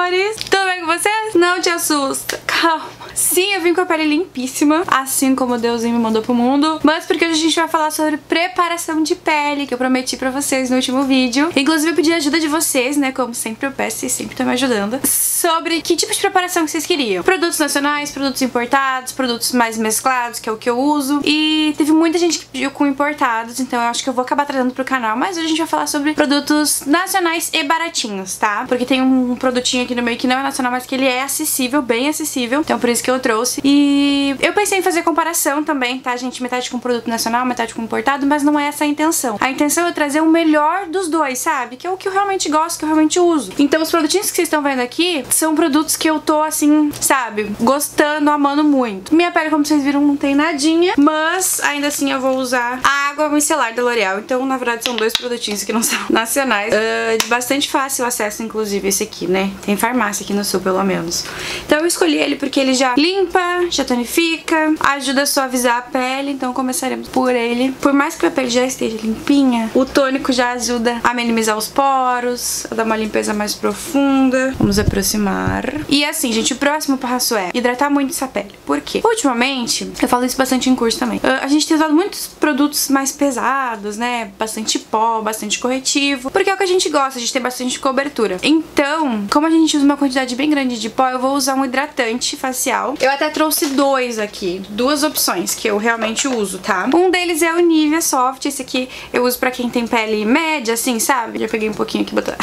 amores! Tudo bem com vocês? Não te assusta, calma. Sim, eu vim com a pele limpíssima, assim como Deusinho me mandou pro mundo, mas porque hoje a gente vai falar sobre preparação de pele, que eu prometi pra vocês no último vídeo. Inclusive eu pedi a ajuda de vocês, né, como sempre eu peço e sempre tá me ajudando, sobre que tipo de preparação que vocês queriam. Produtos nacionais, produtos importados, produtos mais mesclados, que é o que eu uso. E teve muita gente que pediu com importados, então eu acho que eu vou acabar trazendo pro canal, mas hoje a gente vai falar sobre produtos nacionais e baratinhos, tá? Porque tem um produtinho aqui no meio que não é nacional, mas que ele é acessível, bem acessível, então por isso que eu trouxe. E eu pensei em fazer comparação também, tá, gente? Metade com produto nacional, metade com importado, mas não é essa a intenção. A intenção é trazer o melhor dos dois, sabe? Que é o que eu realmente gosto, que eu realmente uso. Então os produtinhos que vocês estão vendo aqui são produtos que eu tô, assim, sabe, gostando, amando muito. Minha pele, como vocês viram, não tem nadinha, mas ainda assim eu vou usar a água micelar da L'Oréal. Então, na verdade, são dois produtinhos que não são nacionais. De bastante fácil acesso, inclusive, esse aqui, né? Tem farmácia aqui no sul, pelo menos. Então eu escolhi ele porque ele já limpa, já tonifica, ajuda a suavizar a pele, então começaremos por ele. Por mais que a pele já esteja limpinha, o tônico já ajuda a minimizar os poros, a dar uma limpeza mais profunda. Vamos aproximar. E assim, gente, o próximo passo é hidratar muito essa pele. Por quê? Ultimamente, eu falo isso bastante em curso também, a gente tem usado muitos produtos mais pesados, né? Bastante pó, bastante corretivo, porque é o que a gente gosta, a gente tem bastante cobertura. Então, como a gente usa uma quantidade bem grande de pó, eu vou usar um hidratante facial. Eu até trouxe dois aqui, duas opções que eu realmente uso, tá? Um deles é o Nivea Soft, esse aqui eu uso pra quem tem pele média, assim, sabe? Já peguei um pouquinho aqui e botar.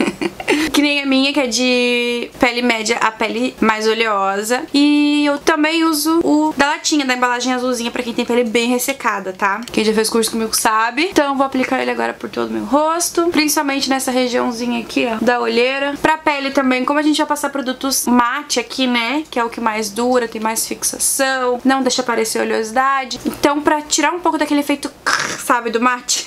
Que nem a minha, que é de pele média a pele mais oleosa. E eu também uso o da latinha, da embalagem azulzinha, pra quem tem pele bem ressecada, tá? Quem já fez curso comigo sabe. Então eu vou aplicar ele agora por todo o meu rosto, principalmente nessa regiãozinha aqui, ó, da olheira. Pra pele também, como a gente vai passar produtos mate aqui, né, que é o que mais dura, tem mais fixação, não deixa aparecer oleosidade. Então pra tirar um pouco daquele efeito, sabe, do mate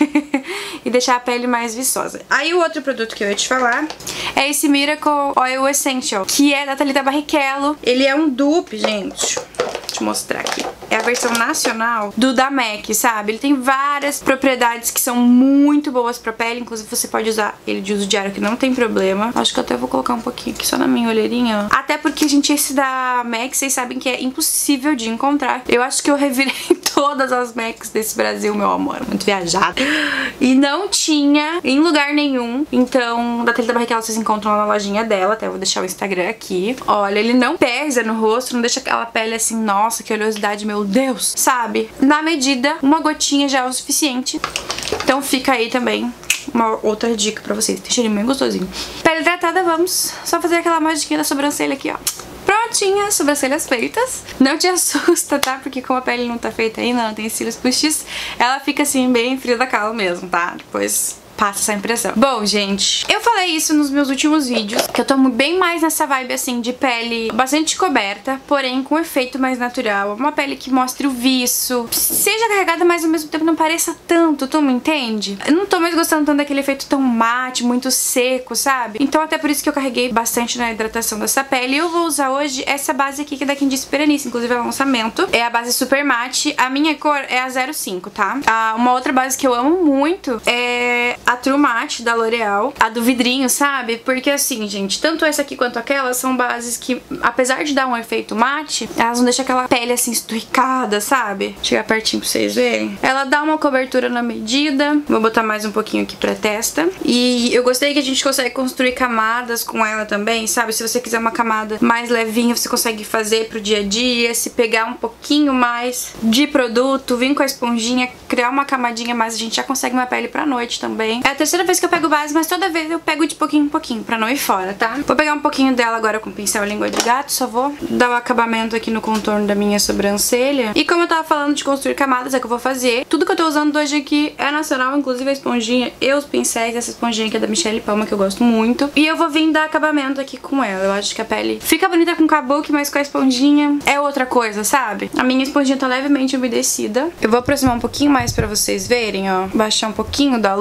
e deixar a pele mais viçosa. Aí o outro produto que eu ia te falar é esse Miracle Oil Essential, que é da Thalita Barrichello. Ele é um dupe, gente. Deixa eu mostrar aqui. É a versão nacional do da MAC, sabe? Ele tem várias propriedades que são muito boas pra pele. Inclusive você pode usar ele de uso diário, que não tem problema. Acho que eu até vou colocar um pouquinho aqui só na minha olheirinha, ó. Até porque, gente, esse da MAC, vocês sabem que é impossível de encontrar. Eu acho que eu revirei todas as MACs desse Brasil, meu amor. Muito viajada. E não tinha em lugar nenhum. Então, da Thalita Barrichello vocês encontram na lojinha dela. Até eu vou deixar o Instagram aqui. Olha, ele não pesa no rosto, não deixa aquela pele assim, nossa, que oleosidade, meu Deus, sabe? Na medida, uma gotinha já é o suficiente. Então fica aí também uma outra dica pra vocês. Tem cheirinho bem gostosinho. Pele hidratada, vamos só fazer aquela magiquinha da sobrancelha aqui, ó. Prontinha, sobrancelhas feitas. Não te assusta, tá? Porque como a pele não tá feita ainda, não tem cílios postiços, ela fica assim bem fria da cala mesmo, tá? Depois passa essa impressão. Bom, gente, eu falei isso nos meus últimos vídeos, que eu tô bem mais nessa vibe, assim, de pele bastante coberta, porém com efeito mais natural. Uma pele que mostre o viço, seja carregada, mas ao mesmo tempo não pareça tanto, tu me entende? Eu não tô mais gostando tanto daquele efeito tão mate, muito seco, sabe? Então até por isso que eu carreguei bastante na hidratação dessa pele. E eu vou usar hoje essa base aqui, que é da Candice Berenice, inclusive é um lançamento. É a base Super Matte. A minha cor é a 05, tá? Uma outra base que eu amo muito é a True Matte da L'Oréal, a do vidrinho, sabe? Porque assim, gente, tanto essa aqui quanto aquela são bases que, apesar de dar um efeito mate, elas não deixam aquela pele assim esturricada, sabe? Vou chegar pertinho pra vocês verem. Ela dá uma cobertura na medida. Vou botar mais um pouquinho aqui pra testa. E eu gostei que a gente consegue construir camadas com ela também, sabe? Se você quiser uma camada mais levinha, você consegue fazer pro dia a dia. Se pegar um pouquinho mais de produto, vir com a esponjinha, criar uma camadinha mais, a gente já consegue uma pele pra noite também. É a terceira vez que eu pego base, mas toda vez eu pego de pouquinho em pouquinho, pra não ir fora, tá? Vou pegar um pouquinho dela agora com o pincel língua de gato, só vou dar o acabamento aqui no contorno da minha sobrancelha. E como eu tava falando de construir camadas, é que eu vou fazer. Tudo que eu tô usando hoje aqui é nacional, inclusive a esponjinha e os pincéis. Essa esponjinha aqui é da Michelle Palma, que eu gosto muito. E eu vou vir dar acabamento aqui com ela. Eu acho que a pele fica bonita com kabuki, mas com a esponjinha é outra coisa, sabe? A minha esponjinha tá levemente umedecida. Eu vou aproximar um pouquinho mais pra vocês verem, ó. Baixar um pouquinho da luz.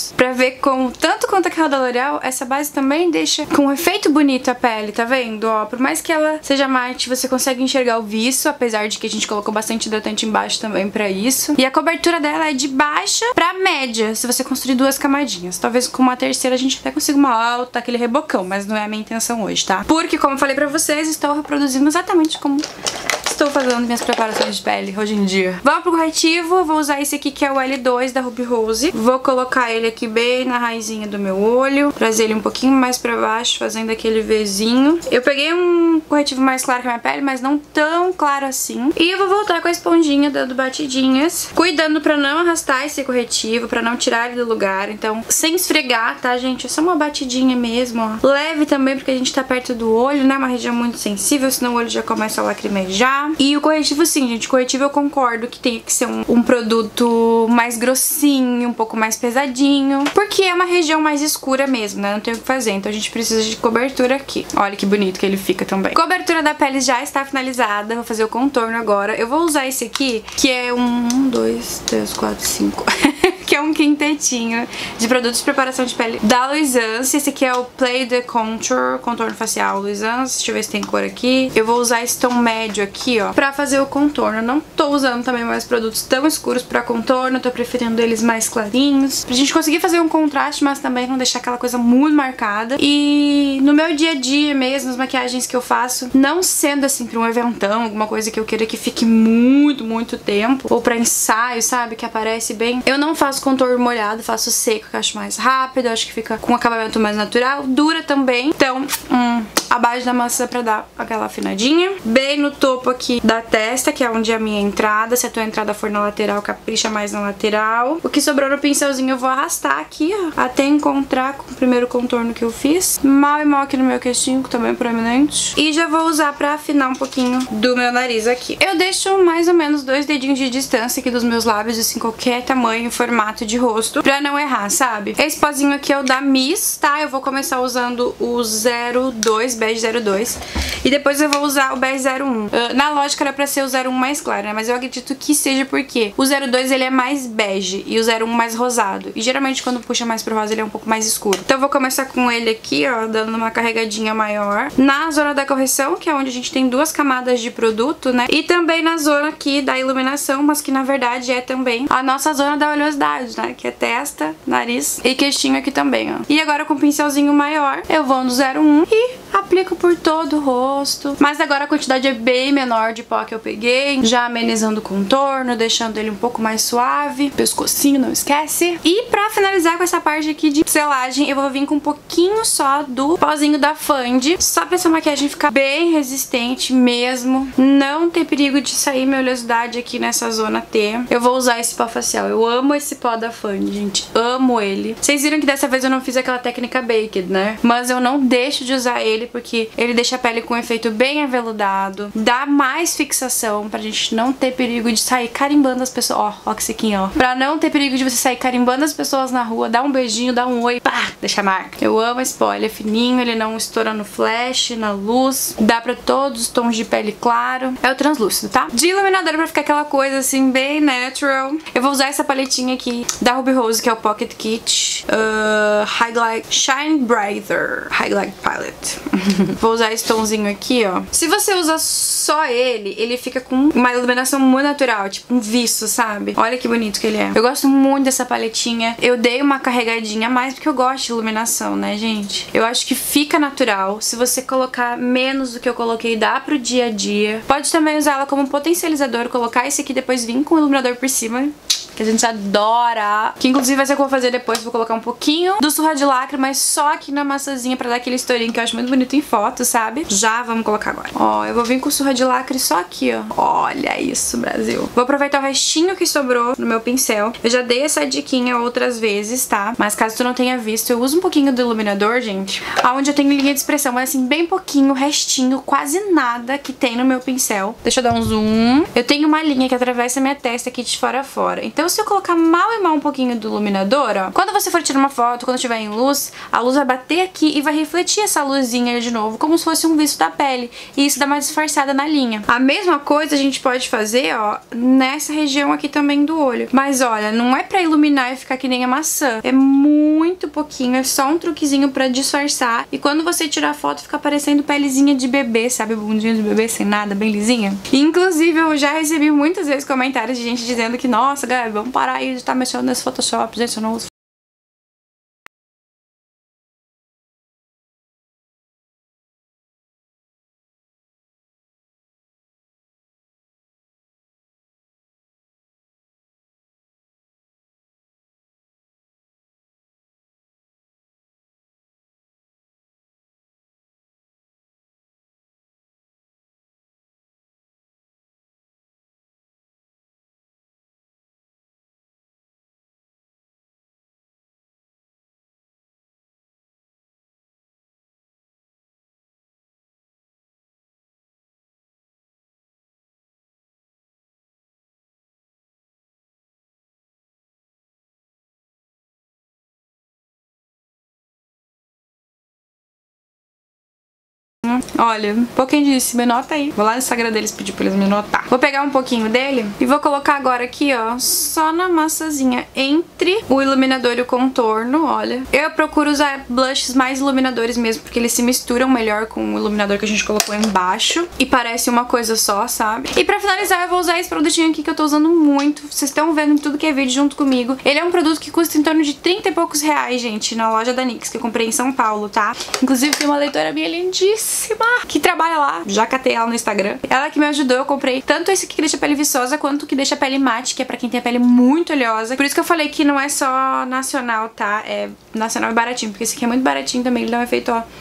olhos pra ver como, tanto quanto aquela da L'Oreal, essa base também deixa com um efeito bonito a pele, tá vendo? Ó, por mais que ela seja mate, você consegue enxergar o viço, apesar de que a gente colocou bastante hidratante embaixo também pra isso. E a cobertura dela é de baixa pra média, se você construir 2 camadinhas. Talvez com uma terceira a gente até consiga uma alta, aquele rebocão, mas não é a minha intenção hoje, tá? Porque, como eu falei pra vocês, estou reproduzindo exatamente como estou fazendo minhas preparações de pele hoje em dia. Vamos pro corretivo, vou usar esse aqui que é o L2 da Ruby Rose. Vou colocar ele aqui bem na raizinha do meu olho, trazer ele um pouquinho mais pra baixo, fazendo aquele Vzinho. Eu peguei um corretivo mais claro que a minha pele, mas não tão claro assim. E eu vou voltar com a esponjinha dando batidinhas, cuidando pra não arrastar esse corretivo, pra não tirar ele do lugar. Então, sem esfregar, tá, gente? É só uma batidinha mesmo, ó. Leve também, porque a gente tá perto do olho, né? Uma região muito sensível, senão o olho já começa a lacrimejar. E o corretivo, sim, gente, o corretivo eu concordo que tem que ser um produto mais grossinho, um pouco mais pesadinho, porque é uma região mais escura mesmo, né? Não tem o que fazer, então a gente precisa de cobertura aqui. Olha que bonito que ele fica também. Cobertura da pele já está finalizada, vou fazer o contorno agora. Eu vou usar esse aqui, que é 1, 2, 3, 4, 5... que é um quintetinho de produtos de preparação de pele da Luisance. Esse aqui é o Play the Contour, contorno facial Luisance. Deixa eu ver se tem cor aqui. Eu vou usar esse tom médio aqui, ó, pra fazer o contorno. Eu não tô usando também mais produtos tão escuros pra contorno, tô preferindo eles mais clarinhos, pra gente conseguir fazer um contraste, mas também não deixar aquela coisa muito marcada. E no meu dia a dia mesmo, as maquiagens que eu faço, não sendo assim pra um eventão, alguma coisa que eu queira que fique muito tempo, ou pra ensaio, sabe, que aparece bem, eu não faço contorno molhado, faço seco, que eu acho mais rápido, eu acho que fica com um acabamento mais natural, dura também. Então, a base da maçã pra dar aquela afinadinha. Bem no topo aqui da testa, que é onde é a minha entrada. Se a tua entrada for na lateral, capricha mais na lateral. O que sobrou no pincelzinho eu vou arrastar aqui, ó, até encontrar com o primeiro contorno que eu fiz. Mal e mal aqui no meu queixinho, que tá bem proeminente. E já vou usar pra afinar um pouquinho do meu nariz aqui. Eu deixo mais ou menos 2 dedinhos de distância aqui dos meus lábios, assim, qualquer tamanho, formato de rosto, pra não errar, sabe? Esse pozinho aqui é o da Miss, tá? Eu vou começar usando o 02, bege 02, e depois eu vou usar o bege 01. Na lógica era pra ser o 01 mais claro, né? Mas eu acredito que seja porque o 02 ele é mais bege e o 01 mais rosado. E geralmente quando puxa mais pro rosa ele é um pouco mais escuro. Então eu vou começar com ele aqui, ó, dando uma carregadinha maior na zona da correção, que é onde a gente tem 2 camadas de produto, né? E também na zona aqui da iluminação, mas que na verdade é também a nossa zona da oleosidade, né? Que é testa, nariz e queixinho aqui também, ó. E agora com o pincelzinho maior, eu vou no 01 e aplico por todo o rosto. Mas agora a quantidade é bem menor de pó que eu peguei, já amenizando o contorno, deixando ele um pouco mais suave. Pescocinho, não esquece. E pra finalizar com essa parte aqui de selagem, eu vou vir com um pouquinho só do pozinho da Fandi, só pra essa maquiagem ficar bem resistente mesmo, não ter perigo de sair minha oleosidade aqui nessa zona T. Eu vou usar esse pó facial. Eu amo esse pó da Fandi, gente. Amo ele. Vocês viram que dessa vez eu não fiz aquela técnica baked, né? Mas eu não deixo de usar ele porque ele deixa a pele com um efeito bem aveludado, dá mais fixação pra gente não ter perigo de sair carimbando as pessoas. Ó, que sequinho, ó. Pra não ter perigo de você sair carimbando as pessoas na rua, dá um beijinho, dá um oi, pá, deixa a marca. Eu amo esse pó, ele é fininho, ele não estoura no flash, na luz, dá pra todos os tons de pele claro. É o translúcido, tá? De iluminador pra ficar aquela coisa assim, bem natural, eu vou usar essa paletinha aqui da Ruby Rose, que é o Pocket Kit Highlight Shine Brighter Highlight Palette. Vou usar esse tomzinho aqui, ó. Se você usa só ele, ele fica com uma iluminação muito natural, tipo um viço, sabe? Olha que bonito que ele é. Eu gosto muito dessa paletinha. Eu dei uma carregadinha a mais porque eu gosto de iluminação, né, gente? Eu acho que fica natural. Se você colocar menos do que eu coloquei, dá pro dia a dia. Pode também usar ela como potencializador, colocar esse aqui depois vir com o iluminador por cima, que a gente adora. Que inclusive vai ser o que eu vou fazer depois. Vou colocar um pouquinho do Surra de Lacre, mas só aqui na maçãzinha pra dar aquele estourinho que eu acho muito bonito em foto, sabe? Já vamos colocar agora. Ó, eu vou vir com o Surra de Lacre só aqui, ó. Olha isso, Brasil. Vou aproveitar o restinho que sobrou no meu pincel. Eu já dei essa diquinha outras vezes, tá? Mas caso tu não tenha visto, eu uso um pouquinho do iluminador, gente, aonde eu tenho linha de expressão, mas assim, bem pouquinho, restinho, quase nada que tem no meu pincel. Deixa eu dar um zoom. Eu tenho uma linha que atravessa minha testa aqui de fora a fora. Então se eu colocar mal e mal um pouquinho do iluminador, ó, quando você for tirar uma foto, quando estiver em luz, a luz vai bater aqui e vai refletir essa luzinha de novo, como se fosse um visto da pele. E isso dá uma disfarçada na linha. A mesma coisa a gente pode fazer, ó, nessa região aqui também do olho. Mas olha, não é pra iluminar e ficar que nem a maçã. É muito pouquinho, é só um truquezinho pra disfarçar. E quando você tirar a foto, fica parecendo pelezinha de bebê, sabe? Bundinha de bebê sem nada, bem lisinha. Inclusive, eu já recebi muitas vezes comentários de gente dizendo que, nossa, Gabi, vamos parar aí de estar mexendo nesse Photoshop, gente, eu não uso. Olha, um pouquinho disso, me nota aí. Vou lá no Instagram deles pedir pra eles me notar. Vou pegar um pouquinho dele e vou colocar agora aqui, ó, só na massazinha entre o iluminador e o contorno, olha. Eu procuro usar blushes mais iluminadores mesmo, porque eles se misturam melhor com o iluminador que a gente colocou embaixo e parece uma coisa só, sabe? E pra finalizar, eu vou usar esse produtinho aqui que eu tô usando muito. Vocês estão vendo em tudo que é vídeo junto comigo. Ele é um produto que custa em torno de 30 e poucos reais, gente, na loja da NYX, que eu comprei em São Paulo, tá? Inclusive tem uma leitora minha lindíssima que trabalha lá, já catei ela no Instagram. Ela que me ajudou, eu comprei tanto esse que deixa a pele viçosa quanto o que deixa a pele mate, que é pra quem tem a pele muito oleosa. Por isso que eu falei que não é só nacional, tá? É nacional e baratinho, porque esse aqui é muito baratinho também, ele dá um efeito, ó,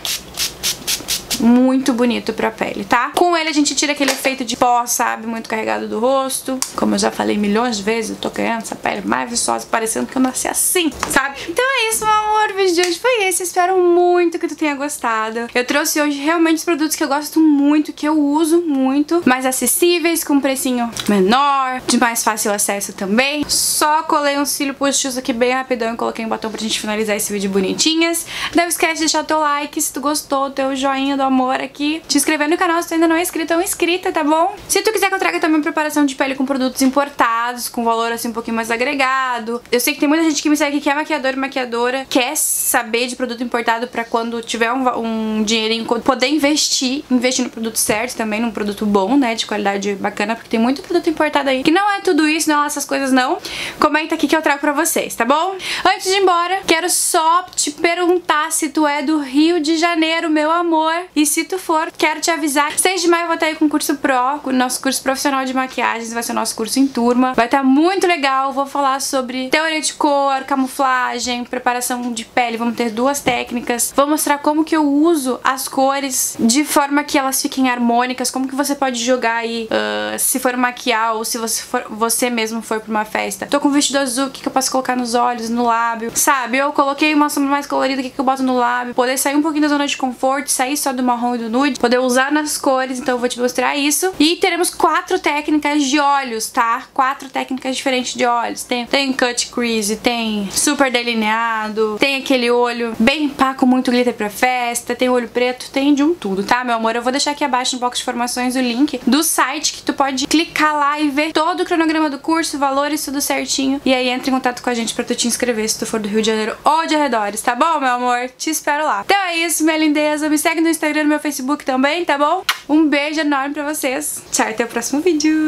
muito bonito pra pele, tá? Com ele a gente tira aquele efeito de pó, sabe? Muito carregado do rosto. Como eu já falei milhões de vezes, eu tô querendo essa pele mais viçosa, parecendo que eu nasci assim, sabe? Então é isso, meu amor. O vídeo de hoje foi esse. Espero muito que tu tenha gostado. Eu trouxe hoje realmente os produtos que eu gosto muito, que eu uso muito, mais acessíveis, com um precinho menor, de mais fácil acesso também. Só colei um cílio postiço aqui bem rapidão e coloquei um batom pra gente finalizar esse vídeo bonitinhas. Não esquece de deixar o teu like se tu gostou, teu joinha do amor aqui, te inscrever no canal se tu ainda não é inscrito ou inscrita, tá bom? Se tu quiser que eu traga também preparação de pele com produtos importados, com valor assim um pouquinho mais agregado. Eu sei que tem muita gente que me segue que é maquiador e maquiadora, quer saber de produto importado pra quando tiver um dinheirinho poder investir no produto certo também, num produto bom, né, de qualidade bacana, porque tem muito produto importado aí que não é tudo isso, não é essas coisas não. Comenta aqui que eu trago pra vocês, tá bom? Antes de ir embora, quero só te perguntar se tu é do Rio de Janeiro, meu amor, e se tu for, quero te avisar, 6 de maio eu vou estar aí com o curso Pro, com o nosso curso profissional de maquiagens, vai ser o nosso curso em turma, vai estar muito legal, vou falar sobre teoria de cor, camuflagem, preparação de pele, vamos ter 2 técnicas, vou mostrar como que eu uso as cores de forma que elas fiquem harmônicas, como que você pode jogar aí, se for maquiar ou se você mesmo for pra uma festa. Tô com um vestido azul, o que eu posso colocar nos olhos, no lábio, sabe? Eu coloquei uma sombra mais colorida, o que eu boto no lábio, poder sair um pouquinho da zona de conforto, sair só do marrom e do nude, poder usar nas cores, então eu vou te mostrar isso. E teremos 4 técnicas de olhos, tá? 4 técnicas diferentes de olhos. Tem cut crease, tem super delineado, tem aquele olho bem pá com muito glitter pra festa, tem olho preto, tem de um tudo, tá, meu amor? Eu vou deixar aqui abaixo no box de informações o link do site que tu pode clicar lá e ver todo o cronograma do curso, valores, tudo certinho. E aí entra em contato com a gente pra tu te inscrever se tu for do Rio de Janeiro ou de arredores, tá bom, meu amor? Te espero lá. Então é isso, minha lindeza. Me segue no Instagram, no meu Facebook também, tá bom? Um beijo enorme pra vocês. Tchau, até o próximo vídeo.